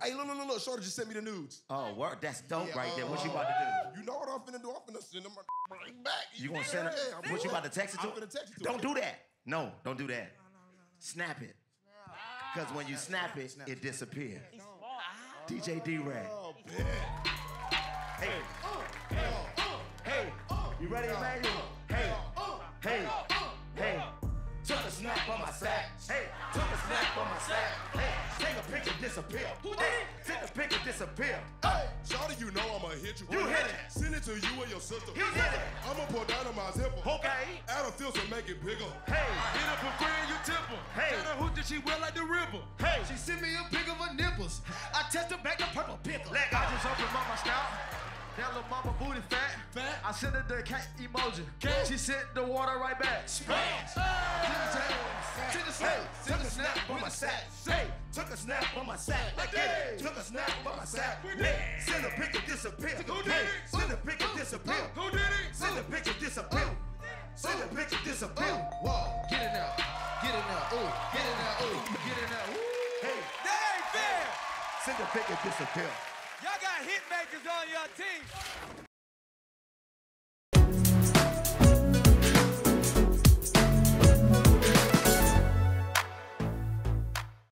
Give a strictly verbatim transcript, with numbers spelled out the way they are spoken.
Hey, look, look, look, look. Shorty just sent me the nudes. Oh, word. That's dope yeah, right there. What uh, you about to do? You know what I'm finna do? I'm finna send them right back. do? You gonna send her? Yeah, What you about to text it to? I'm finna text it to Don't her. do that. No, don't do that. No, no, no, no. Snap it. Because when you snap it, it disappears. D J D-Wrek. Oh, man. Hey. Hey. You ready, Emmanuel? Hey. Hey. Hey. Took a snap on my sack. Hey. Took a snap on my sack. Hey. Take a picture, disappear. Who did it? Take a picture, disappear. Hey. Shawty, you know I'ma hit you. You hit it. Send it to you and your sister. He did it. I'ma pour down on my zipper. Okay. Add a filter, make it bigger. Hey. Hit up a friend, you tip her. Hey. Tell her who did she wear like the river. Hey. She sent me a pic of her nipples. I tested back the purple pickle. Let go. I just opened my snout. That little mama booty fat. Fat. I sent her the cat emoji. Cat. She sent the water right back. Splash. Took a snap. Took a snap on my sack. Hey. Took a snap on my sack. I did. Took a snap on my sack. We did. Send a picture, disappear. Who did it? Send a picture, disappear. Who did it? Send a picture, disappear. Send a picture, disappear. Whoa. Get it now. Get it now. Ooh. Get it now. Ooh. Get it now. Ooh. Hey. That ain't fair. Send a picture, disappear. Y'all got hit makers on your team.